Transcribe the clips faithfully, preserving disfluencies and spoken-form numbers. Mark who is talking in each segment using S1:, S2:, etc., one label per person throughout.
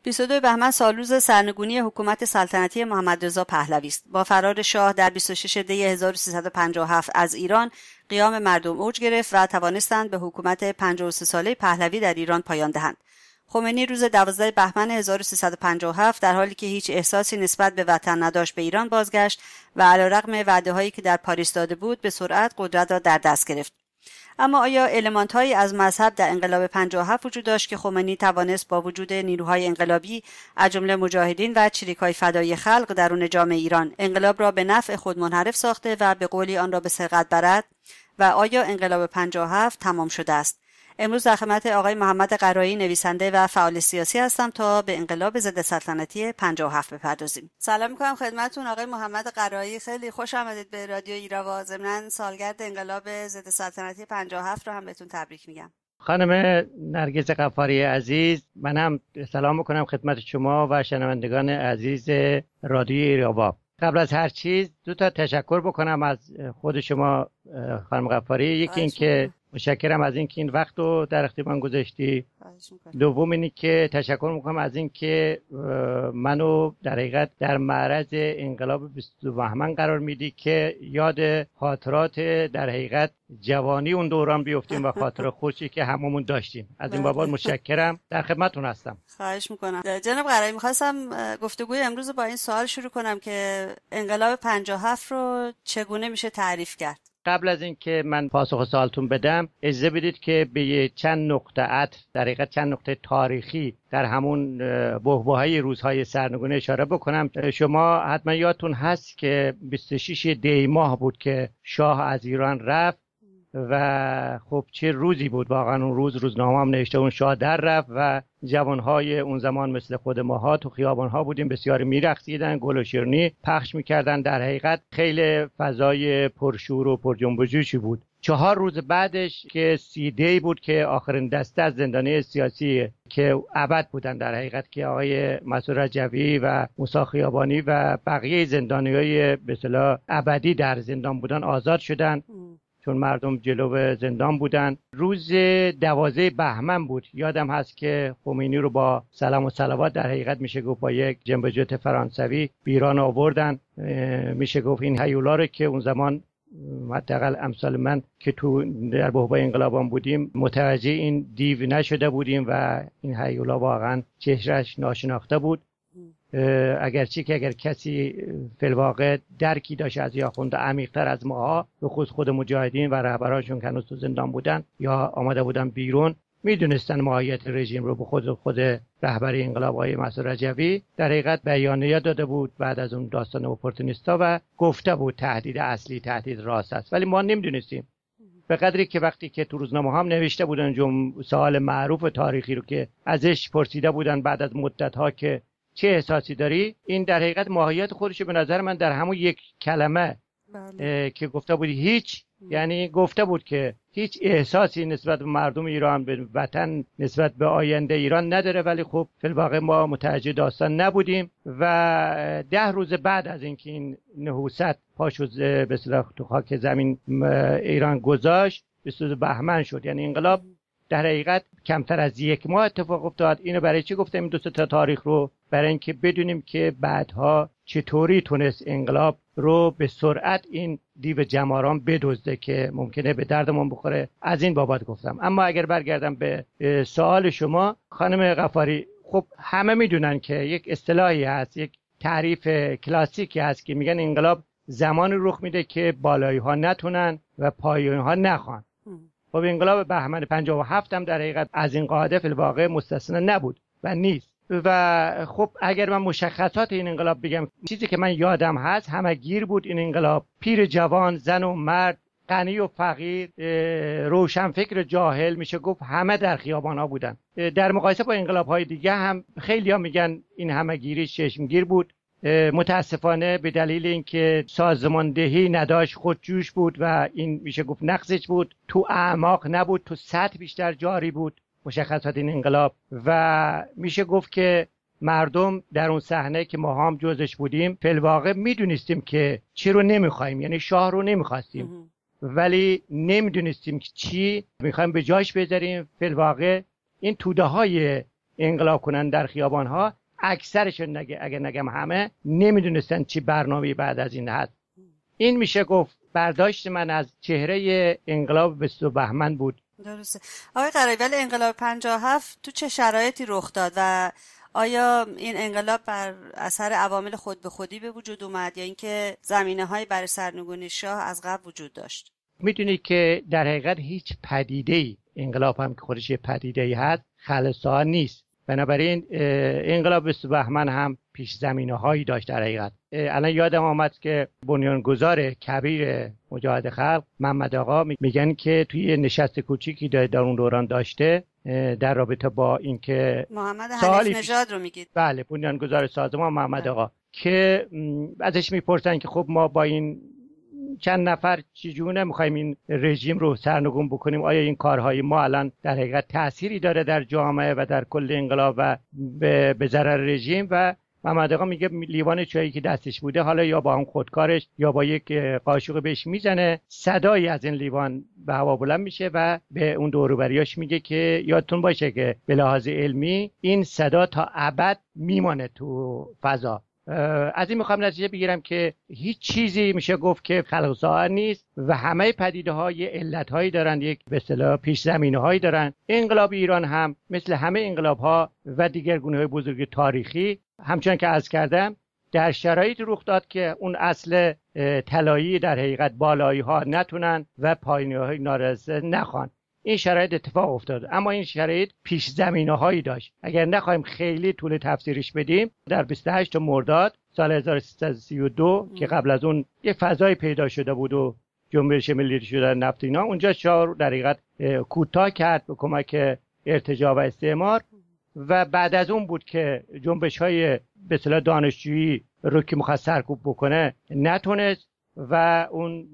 S1: بیست و دو بهمن سالروز سرنگونی حکومت سلطنتی محمد رضا پهلوی است. با فرار شاه در بیست و شش دی هزار و سیصد و پنجاه و هفت از ایران، قیام مردم اوج گرفت و توانستند به حکومت پنجاه و سه ساله پهلوی در ایران پایان دهند. خمینی روز دوازده بهمن هزار و سیصد و پنجاه و هفت در حالی که هیچ احساسی نسبت به وطن نداشت به ایران بازگشت و علیرغم وعده‌هایی که در پاریس داده بود به سرعت قدرت را در دست گرفت. اما آیا المانت‌هایی از مذهب در انقلاب پنجاه و هفت وجود داشت که خمینی توانست با وجود نیروهای انقلابی از جمله مجاهدین و چریک‌های فدایی خلق درون جامعه ایران انقلاب را به نفع خود منحرف ساخته و به قولی آن را به سرقت برد؟ و آیا انقلاب پنجاه و هفت تمام شده است؟ امروز در خدمت آقای محمد قرایی، نویسنده و فعال سیاسی هستم تا به انقلاب ضد سلطنتی پنجاه و هفت بپردازیم. سلام می‌کنم خدمتتون آقای محمد قرایی. خیلی خوش آمدید به رادیو ایراوا. ضمناً سالگرد انقلاب ضد سلطنتی پنجاه و هفت رو هم بهتون تبریک میگم.
S2: خانم نرگس غفاری عزیز، منم سلام می‌کنم خدمت شما و شنوندگان عزیز رادیو ایراوا. قبل از هر چیز دو تا تشکر بکنم از خود شما خانم غفاری. یکی این که متشکرم از اینکه این وقت رو در اختیار من گذاشتی. دوم اینی که تشکر میکنم از اینکه منو در حقیقت در معرض انقلاب بیست و دو بهمن قرار میدی که یاد خاطرات در حقیقت جوانی اون دوران بیفتیم و خاطر خوشی که هممون داشتیم. از این بابت متشکرم. در خدمتتون هستم.
S1: خواهش میکنم. جناب قرایی، میخواستم گفتگوی امروز با این سوال شروع کنم که انقلاب پنجاه و هفت رو چگونه میشه تعریف کرد؟
S2: قبل از اینکه من پاسخ سوالتون بدم اجازه بدید که به چند نقطه عطف در حقیقت چند نقطه تاریخی در همون بحبوحه روزهای سرنگونی اشاره بکنم. شما حتما یادتون هست که بیست و شش دی ماه بود که شاه از ایران رفت و خب چه روزی بود واقعا. اون روز روزنامه هم نوشته اون شاه در رفت و جوانهای اون زمان مثل خود ماها تو خیابانها بودیم، بسیاری میرقصیدن، گل و شیرینی پخش میکردن. در حقیقت خیلی فضای پرشور و پرجنب و جوشی بود. چهار روز بعدش که سی دی بود که آخرین دسته از زندانی سیاسی که ابد بودن در حقیقت که آقای مسعود رجوی و موسی خیابانی و بقیه زندانیای به اصطلاح ابدی در زندان بودن آزاد شدن چون مردم جلو زندان بودن. روز دوازده بهمن بود. یادم هست که خمینی رو با سلام و صلوات در حقیقت میشه گفت با یک جنب جت فرانسوی بیران آوردن. میشه گفت این هیولا رو که اون زمان حداقل امثال من که تو در بحبوحه انقلابان بودیم متوجه این دیو نشده بودیم و این هیولا واقعا چهرهش ناشناخته بود. اگرچه که اگر کسی فی الواقع درکی داشت از آخونده عمیق‌تر از ماها به خود خود مجاهدین و رهبرانشون که هنوز تو زندان بودن یا آمده بودن بیرون میدونستن ماهیت رژیم رو. به خود خود رهبری انقلاب آقای مسعود رجوی در حقیقت بیانیه داده بود بعد از اون داستان اپورتونیستا و گفته بود تهدید اصلی تهدید راست است، ولی ما نمیدونستیم. به قدری که وقتی که تو روزنامه هم نوشته بودن جم سوال معروف تاریخی رو که ازش پرسیده بودن بعد از مدت‌ها که چه احساسی داری، این در حقیقت ماهیت خودش به نظر من در همون یک کلمه بله. که گفته بود هیچ، یعنی گفته بود که هیچ احساسی نسبت به مردم ایران، به وطن، نسبت به آینده ایران نداره. ولی خب فی الواقع ما متوجه داستان نبودیم و ده روز بعد از اینکه این نحوست پاشو به اصطلاح تو خاک زمین ایران گذاشت بیست و دو بهمن شد. یعنی انقلاب در حقیقت کمتر از یک ماه اتفاق افتاد. اینو برای چی گفتم این دو تا تاریخ رو؟ برای اینکه بدونیم که بعدها چطوری تونست انقلاب رو به سرعت این دیو جماران بدزده که ممکنه به دردمون بخوره. از این بابت گفتم. اما اگر برگردم به سوال شما خانم غفاری، خب همه میدونن که یک اصطلاحی هست، یک تعریف کلاسیکی هست که میگن انقلاب زمانی رخ میده که بالایی ها نتونن و پایین ها نخوان. خب انقلاب بهمن پنجاه و هفت هم در حقیقت از این قاعده فی الواقع مستثنا نبود و نیست. و خب اگر من مشخصات این انقلاب بگم، چیزی که من یادم هست همگیر بود این انقلاب. پیر جوان، زن و مرد، غنی و فقیر، روشنفکر جاهل، میشه گفت همه در خیابان ها بودن. در مقایسه با انقلاب های دیگه هم خیلی ها میگن این همگیری چشمگیر بود. متاسفانه به دلیل اینکه سازماندهی نداشت، خودجوش بود و این میشه گفت نقصش بود. تو اعماق نبود، تو سطح بیشتر جاری بود مشخصات این انقلاب. و میشه گفت که مردم در اون صحنه که ما هم جزش بودیم فی الواقع میدونستیم که چی رو نمیخوایم، یعنی شاه رو نمیخواستیم ولی نمیدونستیم که چی میخوایم به جاش بذاریم. فی الواقع این توده های انقلاب کنن در خیابان‌ها، اکثرشون نگه اگه نگم همه نمیدونستن چی برنامه‌ای بعد از این هست. این میشه گفت برداشت من از چهره انقلاب بیست و دو بهمن بود.
S1: درسته. آقای قرایی، ولی انقلاب پنجاه و هفت تو چه شرایطی رخ داد و آیا این انقلاب بر اثر عوامل خود به خودی به وجود اومد یا اینکه زمینه‌های برای سرنگونی شاه از قبل وجود داشت؟
S2: میدونید که در حقیقت هیچ پدیده‌ای، انقلاب هم که خودش یه پدیده‌ای هست، خالصانه نیست. بنابراین انقلاب بیست و دو بهمن هم پیش زمینه‌هایی داشت در حقیقت. الان یادم آمد که بنیانگذار کبیر مجاهد خلق محمد آقا میگن که توی نشست کوچیکی در اون دوران داشته در رابطه با اینکه
S1: محمد حنیف نژاد رو میگید؟
S2: بله، بنیانگذار سازمان محمد آقا، که ازش میپرسن که خب ما با این چند نفر چجونه میخوایم این رژیم رو سرنگون بکنیم؟ آیا این کارهای ما الان در حقیقت تأثیری داره در جامعه و در کل انقلاب و به ضرر رژیم؟ و محمد آقا میگه لیوان چایی که دستش بوده حالا یا با هم خودکارش یا با یک قاشق بهش میزنه، صدایی از این لیوان به هوا بلند میشه و به اون دور و بریاش میگه که یادتون باشه که به لحاظ علمی این صدا تا ابد میمانه تو فضا. از این میخوام نتیجه بگیرم که هیچ چیزی میشه گفت که خلق‌زا نیست و همه پدیده ها یه علت هایی دارن، یک به اصطلاح پیش زمینه هایی دارن. انقلاب ایران هم مثل همه انقلاب ها و دیگر گونه های بزرگ تاریخی همچنان که عرض کردم در شرایط رخ داد که اون اصل طلایی در حقیقت بالایی ها نتونن و پایینی های نارضا نخوان. این شرایط اتفاق افتاد، اما این شرایط پیش زمینه هایی داشت. اگر نخوایم خیلی طول تفسیرش بدیم، در بیست و هشت مرداد سال هزار و سیصد و سی و دو که قبل از اون یه فضای پیدا شده بود و جنبش ملی شده نفت اینا، اونجا شاه در حقیقت کوتاه کرد به کمک ارتجاع و استعمار و بعد از اون بود که جنبش های به اصطلاح دانشجویی رو که می‌خواست سرکوب بکنه نتونست و اون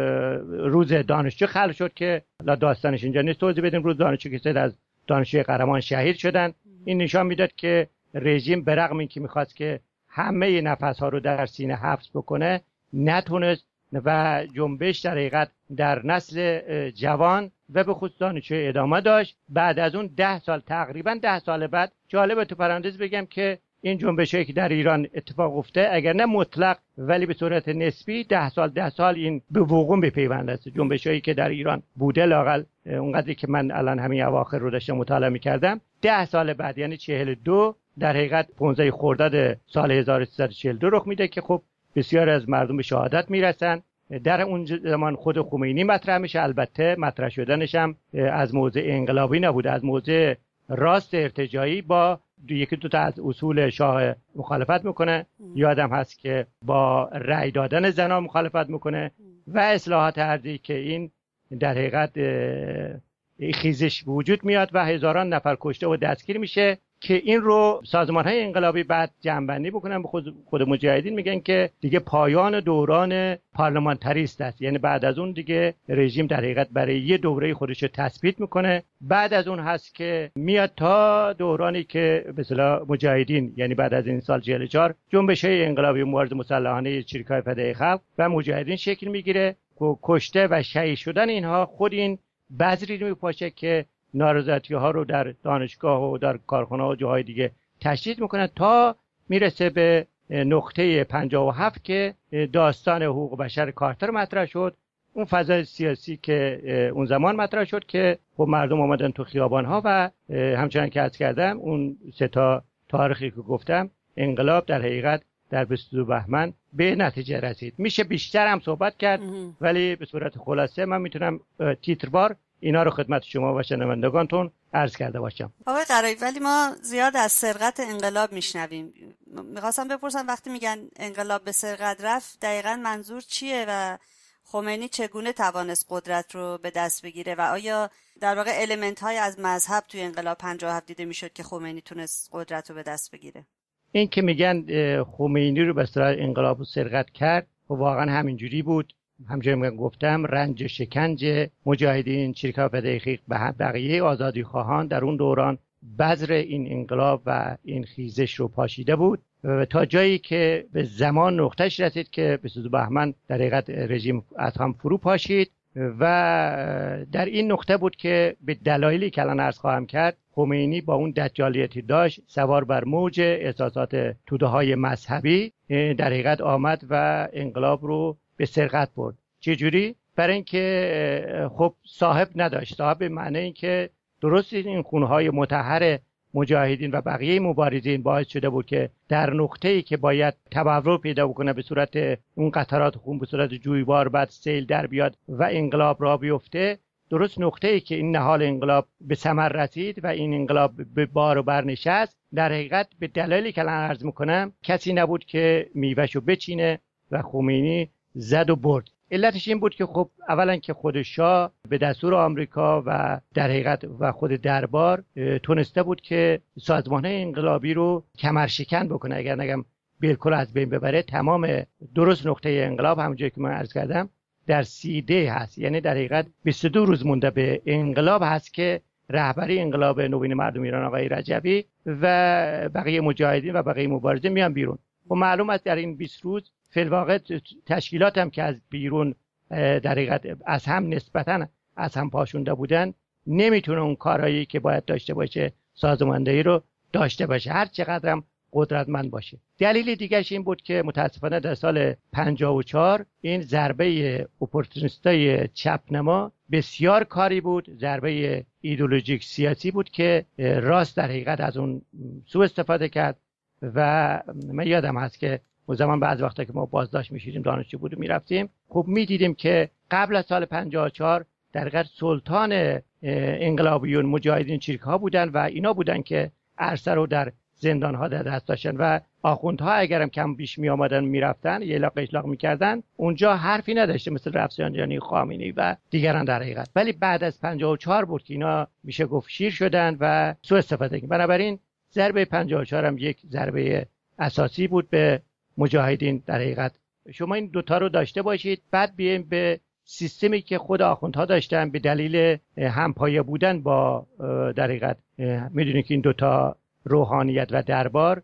S2: روز دانشجو خلق شد که داستانش اینجا نیست توضیح بدیم. روز دانشجو که سه از دانشجوی قهرمان شهید شدن. این نشان میداد که رژیم به رغم اینکه میخواست که همه نفس‌ها رو در سینه حبس بکنه نتونست و جنبش در حقیقت در نسل جوان و به خصوص دانشجوی ادامه داشت. بعد از اون ده سال تقریبا ده سال بعد، جالبه تو پرانتز بگم که این جنبشی که در ایران اتفاق افته اگر نه مطلق ولی به صورت نسبی ده سال ده سال این به وقوع بپیونده است. جنبشی که در ایران بوده لاقل اونقدری که من الان همین اواخر رو داشتم مطالعه می‌کردم، ده سال بعد یعنی چهل و دو در حقیقت پانزده خرداد سال هزار و سیصد و چهل و دو رخ میده که خب بسیار از مردم به شهادت میرسن. در اون زمان خود خمینی مطرح میشه، البته مطرح شدنش هم از موضع انقلابی نبوده، از موضع راست ارتجاعی با یکی دو تا از اصول شاه مخالفت میکنه. یادم هست که با رأی دادن زنان مخالفت میکنه و اصلاحات ارضی که این در حقیقت خیزش وجود میاد و هزاران نفر کشته و دستگیر میشه که این رو سازمان‌های انقلابی بعد جمع‌بندی بکنن به خود, خود مجاهدین میگن که دیگه پایان دوران پارلمانتریست است، یعنی بعد از اون دیگه رژیم در حقیقت برای یه دوره خودش رو تثبیت میکنه. بعد از اون هست که میاد تا دورانی که به اصطلاح مجاهدین یعنی بعد از این سال چهل و چهار جنبش‌های انقلابی مبارزه مسلحانه چریک‌های فدای خلق و مجاهدین شکل میگیره و کشته و شهید شدن اینها خود این بذری رو میپاشه که نارضایتی ها رو در دانشگاه و در کارخانه و جاهای دیگه تشدید میکنه تا میرسه به نقطه پنجاه و هفت که داستان حقوق بشر کارتر مطرح شد. اون فضای سیاسی که اون زمان مطرح شد که خب مردم آمدن تو خیابان ها و همچنان که عرض کردم اون سه تا تاریخی که گفتم انقلاب در حقیقت در بیست و دو بهمن به نتیجه رسید. میشه بیشتر هم صحبت کرد ولی به صورت خلاصه من میتونم تیتروار اینا رو خدمت شما و شنوندگانتون عرض کرده باشم.
S1: آقای قرایی، ولی ما زیاد از سرقت انقلاب میشنویم. میخواستم بپرسم وقتی میگن انقلاب به سرقت رفت دقیقاً منظور چیه و خمینی چگونه توانست قدرت رو به دست بگیره و آیا در واقع المنت های از مذهب توی انقلاب پنجاه و هفت دیده میشد که خمینی تونست قدرت رو به دست بگیره؟
S2: این که میگن خمینی رو به اصطلاح انقلاب رو سرقت کرد و واقعا همینجوری بود. همچنین من گفتم رنج شکنج مجاهدین چریک‌ها فدای خلق و بقیه آزادی خواهان در اون دوران بذر این انقلاب و این خیزش رو پاشیده بود و تا جایی که به زمان نقطهش رسید که بیست و دو بهمن در حقیقت رژیم از هم فرو پاشید و در این نقطه بود که به دلایلی که الان عرض خواهم کرد خمینی با اون دجالیتی داشت سوار بر موج احساسات توده های مذهبی در حقیقت آمد و انقلاب رو به سرقت برد. چجوری؟ برای اینکه خب صاحب نداشت. صاحب به معنی اینکه درست این خونهای مطهر مجاهدین و بقیه مبارزین باعث شده بود که در نقطه‌ای که باید تبرع پیدا بکنه به صورت اون قطرات خون به صورت جویبار بعد سیل در بیاد و انقلاب را بیفته، درست نقطه‌ای که این نهال انقلاب به ثمر رسید و این انقلاب به بار و برنشست، در حقیقت به دلایلی که الان عرض میکنم کسی نبود که میوه‌شو بچینه و خمینی زد و برد. علتش این بود که خب اولا که خود شاه به دستور آمریکا و در حقیقت و خود دربار تونسته بود که سازمان‌های انقلابی رو کمرشکن بکنه، اگر نگم بالکل از بین ببره. تمام درست نقطه انقلاب همونجوری که من عرض کردم در سی دی هست، یعنی در حقیقت بیست و دو روز مونده به انقلاب هست که رهبری انقلاب نوین مردم ایران آقای رجبی و بقیه مجاهدین و بقیه مبارزین میان بیرون. و معلوم است در این بیست روز فی الواقع تشکیلات هم که از بیرون در حقیقت از هم نسبتاً از هم پاشونده بودن نمیتونه اون کارهایی که باید داشته باشه سازماندهی رو داشته باشه، هر چقدر هم قدرتمند باشه. دلیل دیگرش این بود که متاسفانه در سال پنجاه و چهار این ضربه اپورتونیستای چپنما بسیار کاری بود، ضربه ایدئولوژیک سیاسی بود که راست در حقیقت از اون سوء استفاده کرد. و من یادم هست که اون زمان بعض وقتا که ما بازداشت میشیدیم دانشجو بودیم میرفتیم، خب میدیدیم که قبل از سال پنجاه و چهار در حقیقت سلطان انقلابیون مجاهدین چریک ها بودن و اینا بودن که عرصه رو در زندان ها در دست داشتن و آخوندها اگرم کم بیش می آمدن میرفتن یه لاق اشلاق میکردن اونجا حرفی نداشته، مثل رفسنجانی خامنه‌ای و دیگران در حقیقت. ولی بعد از پنجاه و چهار بود که اینا میشه گفت شیر شدن و سوء استفاده کردن. بنابراین ضربه پنجاه و چهار هم یک ضربه اساسی بود به مجاهدین در حقیقت. شما این دوتا رو داشته باشید، بعد بیایم به سیستمی که خود آخوندها داشتن به دلیل همپایه بودن با در حقیقت. میدونید که این دوتا روحانیت و دربار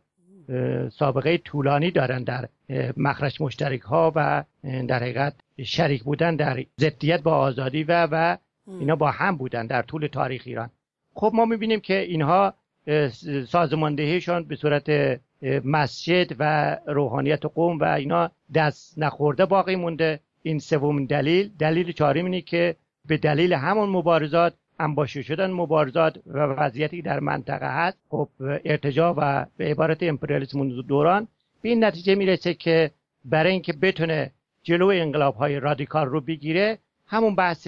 S2: سابقه طولانی دارن در مخرج مشترک ها و در حقیقت شریک بودن در ضدیت با آزادی و و اینا با هم بودن در طول تاریخ ایران. خب ما میبینیم که اینها سازماندهیشون به صورت مسجد و روحانیت قوم و اینا دست نخورده باقی مونده. این سومین دلیل. دلیل چهارم اینه که به دلیل همون مبارزات، انباشته شدن مبارزات و وضعیتی که در منطقه هست، خب ارتجاع و به عبارت امپریالیسم دوران به این نتیجه میرسه که برای اینکه بتونه جلو انقلاب‌های رادیکال رو بگیره، همون بحث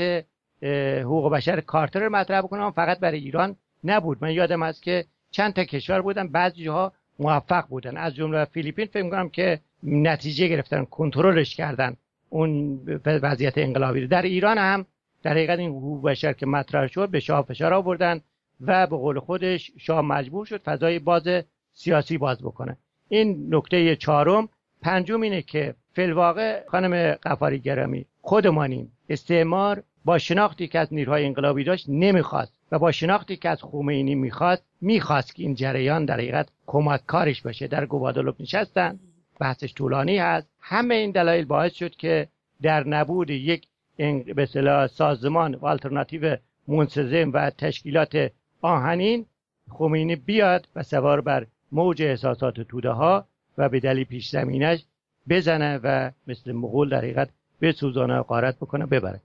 S2: حقوق بشر کارتر رو مطرح بکنه. فقط برای ایران نبود، من یادم هست که چند تا کشور بودن بعضی جاها موفق بودن، از جمله فیلیپین فکر می‌کنم که نتیجه گرفتن، کنترلش کردن اون وضعیت انقلابی. در ایران هم در حقیقت این حقوق بشر که مطرح شد به شاه فشار آوردن و به قول خودش شاه مجبور شد فضای باز سیاسی باز بکنه. این نکته چهارم. پنجم اینه که فی الواقع خانم غفاری گرامی خودمانیم، استعمار با شناختی که از نیروهای انقلابی داشت نمیخواست و با شناختی که از خمینی میخواست میخواست که این جریان در حقیقت کمک کارش باشه. در گوادالوپ نشستن، بحثش طولانی هست. همه این دلایل باعث شد که در نبود یک به اصطلاح سازمان و آلترناتیو منسجم و تشکیلات آهنین، خمینی بیاد و سوار بر موج احساسات توده ها و به دلیل پیش زمینش بزنه و مثل مغول در حقیقت بسوزانه و غارت بکنه ببره.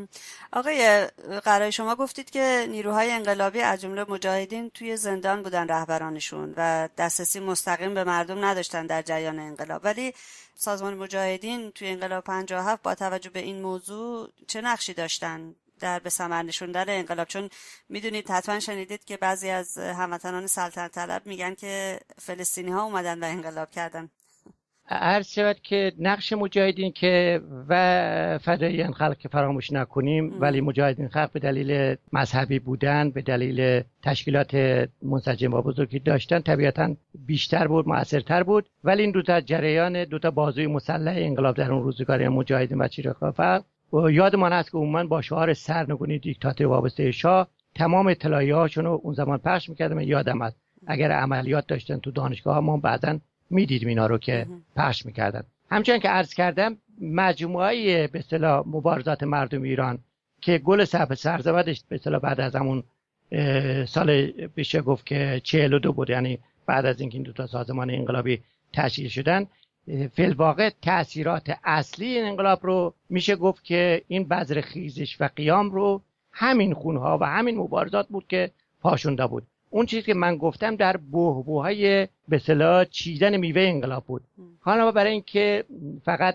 S1: آقای قرایی، شما گفتید که نیروهای انقلابی از جمله مجاهدین توی زندان بودن رهبرانشون و دسترسی مستقیم به مردم نداشتن در جریان انقلاب، ولی سازمان مجاهدین توی انقلاب پنجاه و هفت با توجه به این موضوع چه نقشی داشتن در به ثمر نشوندن انقلاب؟ چون میدونید حتما شنیدید که بعضی از هموطنان سلطنت طلب میگن که فلسطینی ها اومدن و انقلاب کردن.
S2: عرض شود که نقش مجاهدین که و فداییان خلق که فراموش نکنیم، ولی مجاهدین خلق به دلیل مذهبی بودن، به دلیل تشکیلات منسجم و بزرگی داشتن، طبیعتاً بیشتر بود، مؤثرتر بود. ولی این دو تا جریان، دو تا بازوی مسلح انقلاب در اون روزگار، مجاهدین و چریک‌ها فرق. و یادمان هست که عموما با شعار سرنگونی دیکتاتوری وابسته شاه تمام اطلاعیه‌هاشون رو اون زمان پخش می‌کردن. من یادم هست اگر عملیات داشتن تو دانشگاه ما بعضاً میدیدیم اینا رو که پخش میکردن. همچنان که عرض کردم مجموعه به اصطلاح مبارزات مردم ایران که گل سبز سرزمینش به اصطلاح بعد از همون سال بشه گفت که چهل و دو بود، یعنی بعد از اینکه این دو تا سازمان انقلابی تشکیل شدن. فی الواقع تأثیرات اصلی این انقلاب رو میشه گفت که این بذر خیزش و قیام رو همین خونها و همین مبارزات بود که پاشونده بود. اون چیزی که من گفتم در بحبوحای به اصطلاح چیدن میوه انقلاب بود. حالا برای اینکه فقط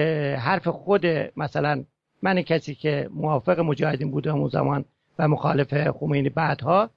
S2: حرف خود مثلا من کسی که موافق مجاهدین بودم اون زمان و مخالف خمینی بعدها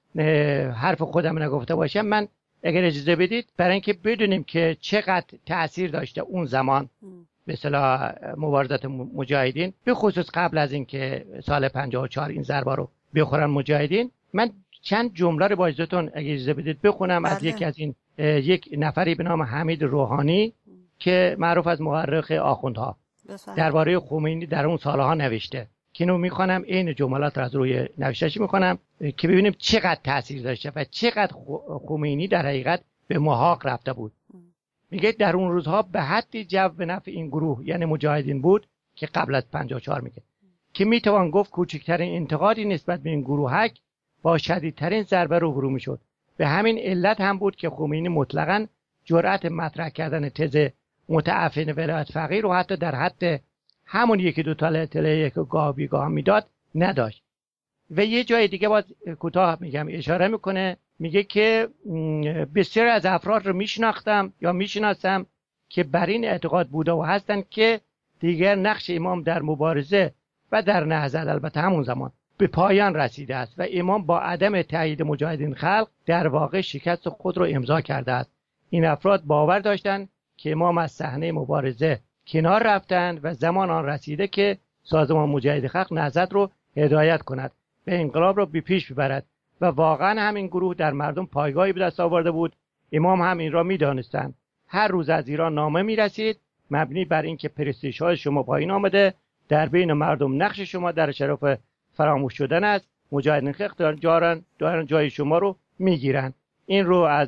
S2: حرف خودم نگفته باشم، من اگر اجازه بدید برای اینکه بدونیم که چقدر تأثیر داشته اون زمان به اصطلاح مبارزات مجاهدین، به خصوص قبل از اینکه سال پنجاه و چهار این ضربه رو بخورن مجاهدین، من چند جمله رو با اجازهتون اگه اجازه بدید بخونم بله. از یکی از این یک نفری به نام حمید روحانی که معروف از مورخ آخوندها درباره خمینی در اون سالها نوشته که اینو میخوانم، این جملات رو از روی نوشته‌اش میخوانم که ببینیم چقدر تاثیر داشته و چقدر خمینی در حقیقت به محاق رفته بود. میگه در اون روزها به حدی جو به نفع این گروه یعنی مجاهدین بود که قبل از پنجاه و چهار میگه که میتوان گفت کوچکترین انتقادی نسبت به این گروهک با شدیدترین ضربه روبرو میشد. به همین علت هم بود که خمینی مطلقاً جرأت مطرح کردن تز متعفن ولایت فقیه رو حتی در حد همون یکی دو تا اطلاعیه که گاه بیگاه میداد نداشت. و یه جای دیگه باز کوتاه میگم اشاره میکنه، میگه که بسیار از افراد رو میشناختم یا میشناسم که بر این اعتقاد بوده و هستند که دیگر نقش امام در مبارزه و در نهضت البته همون زمان به پایان رسیده است و امام با عدم تایید مجاهدین خلق در واقع شکست خود رو امضا کرده است. این افراد باور داشتند که امام از صحنه مبارزه کنار رفتند و زمان آن رسیده که سازمان مجاهدین خلق نهضت رو هدایت کند و انقلاب رو به پیش ببرد و واقعا همین گروه در مردم پایگاهی به دست آورده بود. امام هم این را می‌دانستند. هر روز از ایران نامه می‌رسید مبنی بر اینکه پرستیژهای شما پایین آمده، در بین مردم نقش شما در شرف فراموش شدن است، مجاهدین خلق دارن دارن جای شما رو میگیرن. این رو از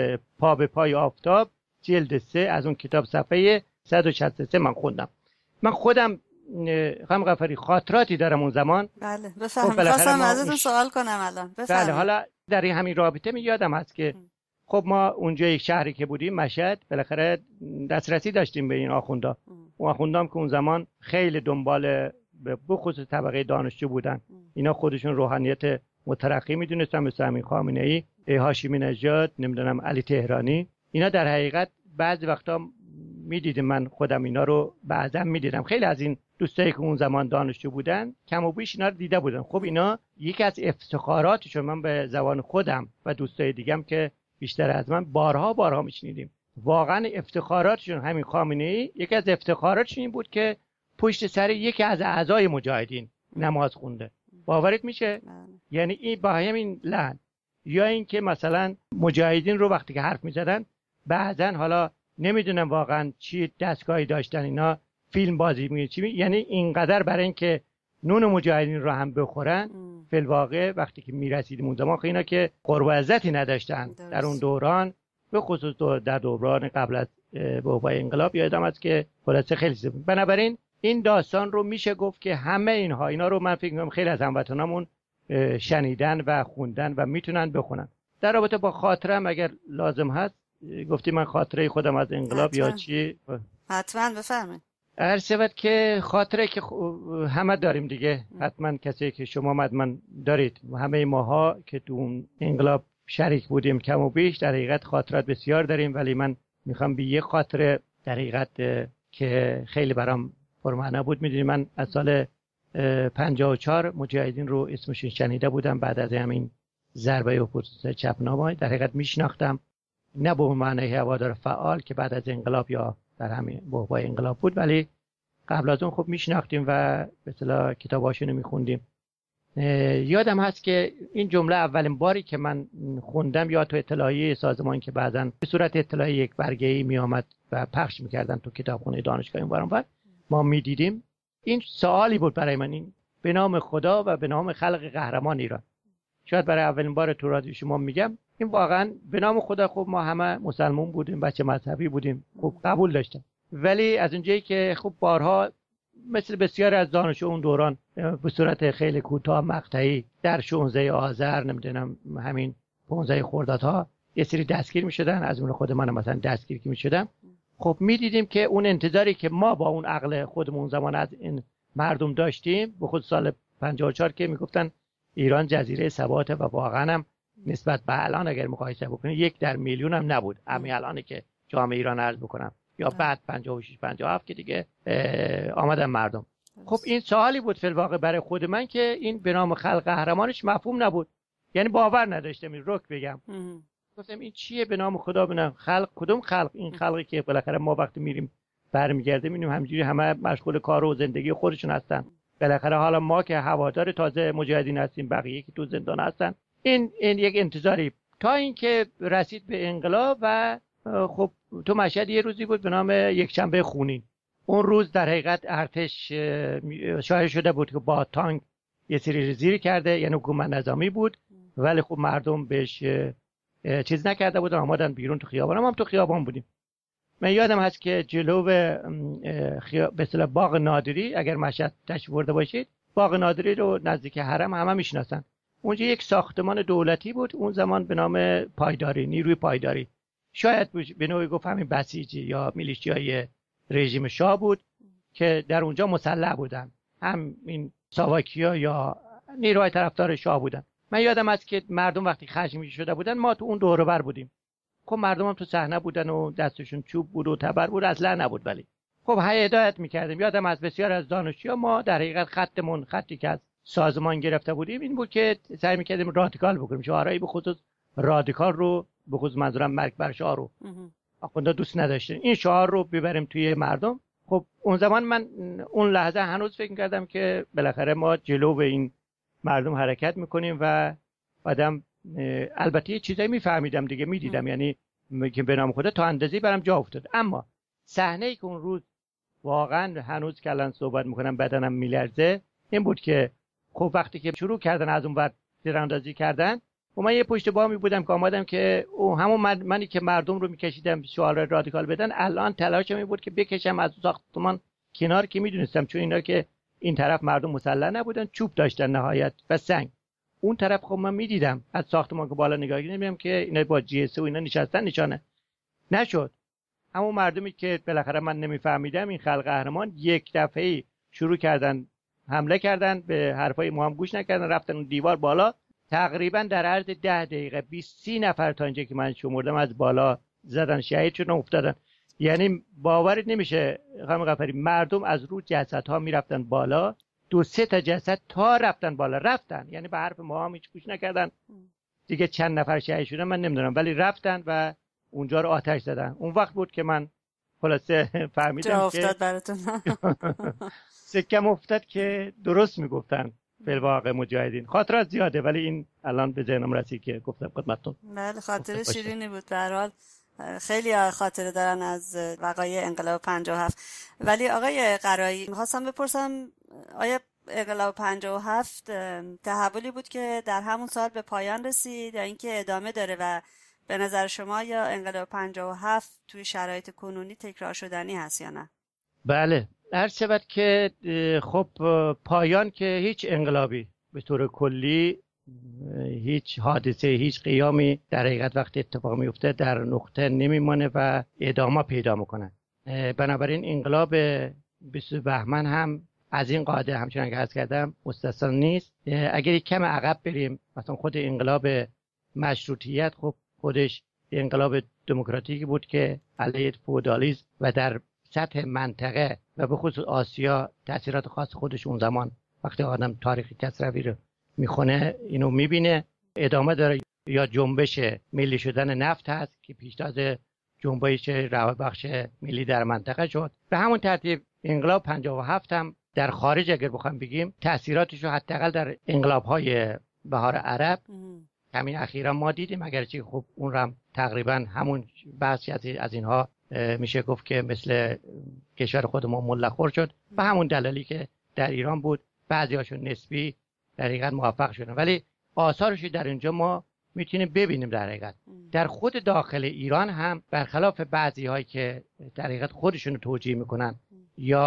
S2: پا به پای آفتاب جلد سه از اون کتاب صفحه صد و شصت و سه من خوندم. من خودم خانم غفاری خاطراتی دارم اون زمان.
S1: بله بفرمایید. خواستم ازتون سوال کنم الان. بفرمایید.
S2: بله حالا در همین رابطه می یادم هست که خب ما اونجا یک شهری که بودیم مشهد، بالاخره دسترسی داشتیم به این آخوندا. اون آخوندام که اون زمان خیلی دنبال به خصوص طبقه دانشجو بودن. اینا خودشون روحانیت مترقی میدونستن، مثل همین خامنه‌ای، هاشمی نژاد، نمیدونم علی تهرانی. اینا در حقیقت بعضی وقتا میدیدم، من خودم اینا رو بعضا میدیدم، خیلی از این دوستایی که اون زمان دانشجو بودن کم و بیش اینا رو دیده بودن. خب اینا یکی از افتخاراتشون، من به زبان خودم و دوستای دیگم که بیشتر از من بارها بارها میشنیدیم، واقعا افتخاراتشون همین خامنه‌ای یکی از افتخاراتش این بود که پشت سر یکی از اعضای مجاهدین نماز خونده. باورت میشه؟ یعنی این با همین لحن، یا این که مثلا مجاهدین رو وقتی که حرف میزدن بعضا حالا نمیدونم واقعا چی دستگاهی داشتن اینا، فیلم بازی میگه چی می... یعنی اینقدر برای اینکه نون مجاهدین رو هم بخورن فی الواقع وقتی که میرسیدیم اون زمان اینا که قرب و عزتی نداشتن درست. در اون دوران به خصوص دو در دوران قبل از بابای انقلاب یادم است که خلاصه خیلی زیاد. بنابراین این داستان رو میشه گفت که همه اینها اینا رو من فکر می‌کنم خیلی از هموطنامون شنیدن و خوندن و میتونن بخونن. در رابطه با خاطرم اگر لازم هست گفتی من خاطره خودم از انقلاب حتما. یا چی
S1: حتما بفرمایید.
S2: هر سبت که خاطره که همه داریم دیگه، حتما کسی که شما مدمن دارید، همه ماها که تو اون انقلاب شریک بودیم کم و بیش در حقیقت خاطرات بسیار داریم، ولی من میخوام به یه خاطره در حقیقت که خیلی برام پرمعنا بود. میدونی من از سال پنجاه و چهار مجاهدین رو اسمش شنیده بودم، بعد از همین ضربه اپوزیسیون چپنامه در حقیقت میشناختم، نه به معنی هوادار فعال که بعد از انقلاب یا در همین بحبوحای انقلاب بود، ولی قبل از اون خب میشناختیم و به اصطلاح کتاباشون رو میخوندیم. یادم هست که این جمله اولین باری که من خوندم یا تو اطلاعیه سازمان که بعداً به صورت اطلاعیه یک برگه‌ای می آمد و پخش میکردن تو کتابخونه دانشگاه این بارم ما میدیدیم، این سوالی بود برای من، این به نام خدا و به نام خلق قهرمان ایران. شاید برای اولین بار تو رادیو شما میگم این واقعا به نام خدا. خب ما همه مسلمان بودیم، بچه مذهبی بودیم، خب قبول داشتم، ولی از اونجایی که خب بارها مثل بسیار از دانشجو اون دوران به صورت خیلی کوتاه مقطعی در شانزده آذر نمیدونم همین پانزده خردادها یه سری دستگیر میشدن، از اون خود من مثلا دستگیر که میشدم. خب میدیدیم که اون انتظاری که ما با اون عقل خودمون زمان از این مردم داشتیم، به خود سال پنجاه و چهار که میگفتن ایران جزیره ثبات و واقعا هم نسبت به الان اگر مقایسه بکنیم یک در میلیون هم نبود همین الان که جامعه ایران عرض بکنم، یا بعد پنجاه و شش پنجاه و هفت که دیگه آمدن مردم. خب این سوالی بود فی الواقع برای خود من که این به نام خلق قهرمانش مفهوم نبود، یعنی باور نداشتم این رک بگم. گفتم این چیه به نام خدا بنام خلق؟ کدوم خلق؟ این خلقی که بالاخره ما وقتی میریم برمیگردیم میبینیم همینجوری همه مشغول کار و زندگی خودشون هستن. بالاخره حالا ما که هوادار تازه مجاهدین هستیم، بقیه که تو زندان هستن. این این یک انتظاری تا اینکه رسید به انقلاب و خب تو مشهد یه روزی بود به نام یکشنبه خونین. اون روز در حقیقت ارتش شایع شده بود که با تانک یه سری ریزی کرده، یعنی حکومت نظامی بود، ولی خب مردم بهش چیز نکرده بودن، آمدن بیرون تو خیابان. هم, هم تو خیابان بودیم. من یادم هست که جلو به اصطلاح باغ نادری، اگر مشهد تشریف برده باشید، باغ نادری رو نزدیک حرم همه میشناسن. اونجا یک ساختمان دولتی بود اون زمان به نام پایداری، نیروی پایداری. شاید به نوعی گفت همین بسیجی یا میلیشیای رژیم شاه بود که در اونجا مسلح بودن، هم این ساواکیا یا نیروهای طرفدار شاه بودن. من یادم است که مردم وقتی خشمگین شده بودن ما تو اون دور و بر بودیم. خب مردم هم تو صحنه بودن و دستشون چوب بود و تبر بود، اصلا نبود، ولی خب هی هدایت میکردیم. یادم از بسیار از دانشجوها ما در حقیقت خطمون خطی که از سازمان گرفته بودیم این بود که سعی میکردیم رادیکال بکنیم، شعارهایی به خصوص رادیکال رو، به خصوص منظورم مرگ بر شاه رو آخوندا دوست نداشتن، این شعار رو ببریم توی مردم. خب اون زمان من اون لحظه هنوز فکر میکردم که بالاخره ما جلو به این مردم حرکت میکنیم و بعدم البته یه چیزایی میفهمیدم دیگه، میدیدم، یعنی که به نام خدا تا اندازه‌ای برام جا افتاد. اما صحنه‌ای که اون روز واقعا هنوز که الان صحبت میکنم بدنم میلرزه این بود که خب وقتی که شروع کردن از اون ور تیراندازی کردن و من یه پشت بامی بودم که آمدم که او همون من منی که مردم رو میکشیدم شعار رادیکال بدن، الان تلاشم این بود که بکشم از ساختمان کنار، که میدونستم چون اینا که این طرف مردم مسلح نبودن، چوب داشتن نهایت و سنگ. اون طرف خب من میدیدم از ساختمان که بالا نگاه می‌کردم که اینا با جی اس و اینا نشستن، نشانه نشد. همون مردمی که بالاخره من نمیفهمیدم این خلق قهرمان یک دفعه شروع کردن حمله کردن، به حرفای ما هم گوش نکردن، رفتن اون دیوار بالا. تقریبا در عرض ده دقیقه بیست سی نفر تا اینجا که من شمردم از بالا زدن، شهید شدن، افتادن. یعنی باورت نمیشه خانم غفاری، مردم از رو جسدها میرفتن بالا، دو سه تا جسد تا رفتن بالا رفتن، یعنی به حرف ما هم هیچ گوش نکردن. دیگه چند نفر شهید شدن من نمیدونم، ولی رفتن و اونجا رو آتش زدن. اون وقت بود که من خلاصه فهمیدم
S1: جا افتاد براتون.
S2: سکم افتاد که درست میگفتن فی الواقع مجاهدین. خاطرات زیاده ولی این الان به ذهنم رسید که گفتم خدمتتون.
S1: بله خاطره شیرینی بود. به هر حال خیلی خاطره دارن از وقایع انقلاب پنجاه و هفت. ولی آقای قرایی می‌خواستم بپرسم آیا انقلاب پنجاه و هفت تحولی بود که در همون سال به پایان رسید یا اینکه ادامه داره و به نظر شما یا انقلاب پنجاه و هفت توی شرایط کنونی تکرار شدنی هست یا نه؟
S2: بله، هر شود که خب پایان که هیچ انقلابی به طور کلی، هیچ حادثه، هیچ قیامی در حقیقت وقتی اتفاق میفته در نقطه نمیمانه و ادامه پیدا میکنه. بنابراین انقلاب بیست بهمن هم از این قاعده همچنان که عرض کردم مستثنا نیست. اگر کم عقب بریم، مثلا خود انقلاب مشروطیت خب خودش انقلاب دموکراتیکی بود که علیه فئودالیسم و در سطح منطقه و به خصوص آسیا تاثیرات خاص خودش اون زمان وقتی آدم تاریخ کسروی رو میخونه اینو میبینه ادامه داره. یا جنبش ملی شدن نفت هست که پیشتاز جنبش رهبخش ملی در منطقه شد. به همون ترتیب انقلاب پنجاه و هفت هم در خارج اگر بخوام بگیم تاثیراتش رو حداقل در انقلاب‌های بهار عرب همین اخیرا ما دیدیم، اگرچه خب اون هم تقریبا همون بحثی از اینها میشه گفت که مثل کشور خودمون ملخور شد به همون دلالی که در ایران بود. بعضیاشون نسبی در حقیقت موفق شدن، ولی آثارش در اینجا ما میتونیم ببینیم. در حقیقت در خود داخل ایران هم برخلاف بعضی هایی که در حقیقت خودشون رو توجیه میکنن یا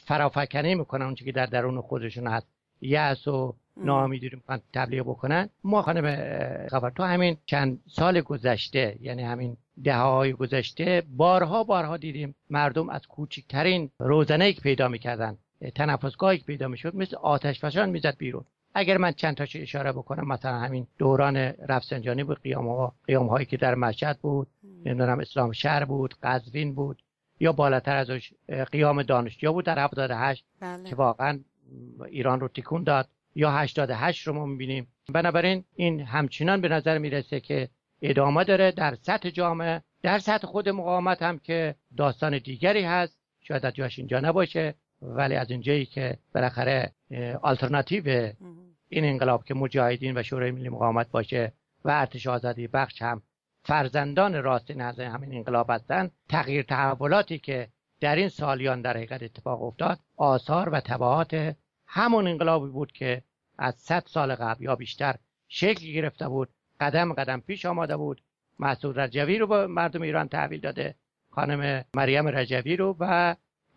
S2: فرافکنی میکنن اون چیزی که در درون خودشون هست، یأس و ناامیدی رو میخوان تبلیغ بکنن. ما خانم غفار تو همین چند سال گذشته، یعنی همین دهه‌های گذشته، بارها بارها دیدیم مردم از کوچکترین روزنه‌ای که پیدا میکردن، تنفسگاهی که پیدا میشد، مثل آتش فشان میزد بیرون. اگر من چند تاشو اشاره بکنم، مثلا همین دوران رفسنجانی بود، قیام‌ها قیام‌هایی که در مشهد بود، نمیدونم اسلام شهر بود، قزوین بود، یا بالاتر ازش قیام دانشجو بود در هفتاد و هشت بله. که واقعا ایران رو تکون داد، یا هشتاد و هشت رو ما می‌بینیم. بنابراین این همچنان به نظر میرسه که ادامه داره در سطح جامعه، در سطح خود مقاومت هم که داستان دیگری هست، شاید از جاش اینجا نباشه، ولی از اینجایی که بالاخره آلترناتیو این انقلاب که مجاهدین و شورای ملی مقاومت باشه و ارتش آزادی بخش هم فرزندان راستین از همین انقلاب هستن، تغییر تحولاتی که در این سالیان در حقیقت اتفاق افتاد آثار و تبعات همون انقلابی بود که از صد سال قبل یا بیشتر شکل گرفته بود، قدم قدم پیش آماده بود. مسعود رجوی رو به مردم ایران تحویل داده، خانم مریم رجوی رو و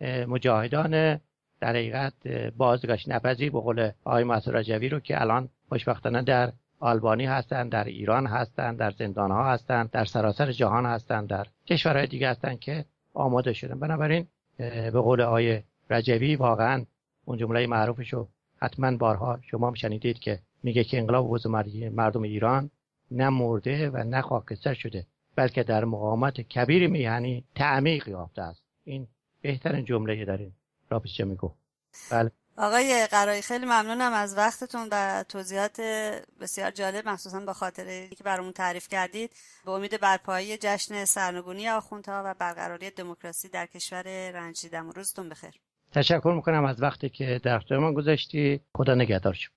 S2: مجاهدان در حقیقت بازگشت نپذیر به قول آقای مسعود رجوی رو که الان خوشبختانه در آلبانی هستن، در ایران هستن، در زندان‌ها هستن، در سراسر جهان هستن، در کشورهای دیگه هستن که آماده شدن. بنابراین به قول آقای رجوی واقعا اون جمله معروفشو حتما بارها شما هم شنیدید که میگه که انقلاب وز مردم ایران نه مرده و نه خاکستر شده، بلکه در مقاومت کبیر میهنی تعمیق یافته است. این بهترین جمله در این رابطه میگه. بله
S1: آقای قرایی، خیلی ممنونم از وقتتون و توضیحات بسیار جالب، مخصوصا به خاطر که برامون تعریف کردید. به امید برپایی جشن سرنگونی آخوندها و برقراری دموکراسی در کشور رنجیدم. روزتون بخیر.
S2: تشکر میکنم از وقتی که در اختیار من گذاشتی. خدا نگهدار شما.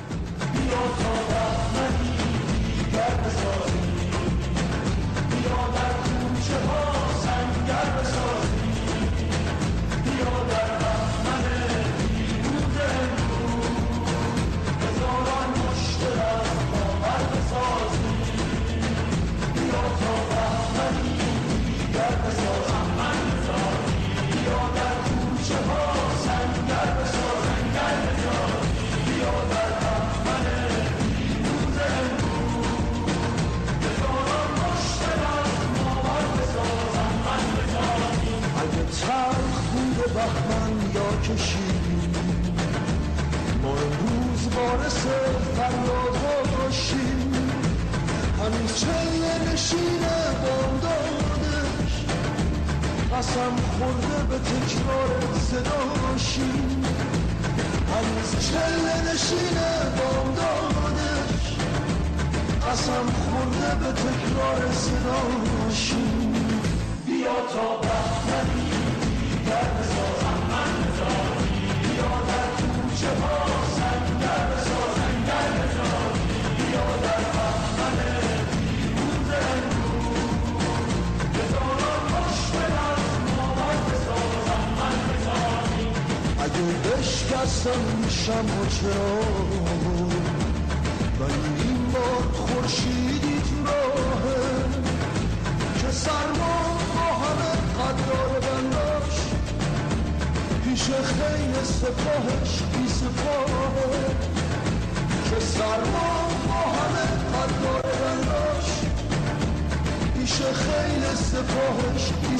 S3: ما امروز وارث فریاد باشیم، هنوز چله نشین بامدادش، قسم خورده به تکرار صداشیم، هنوز چله نشین بامدادش، قسم خورده به تکرار صداشیم. بیا تا بهمنی در بساز من بزاری، بیا در کوچه ها سنگر بساز سنگر بزاری، بیا در بهمن پیروز امروز، بزاران مشکل از مامان بساز من بزاری. اگه بشکستم میشم و چرا، ولی این بار خورشیدی تو راهه که سرما با همه قدار بنداش، پیش خیل سپاهش بی سپاهه، که سرما با همه قدار بنداش، پیش خیل سپاهش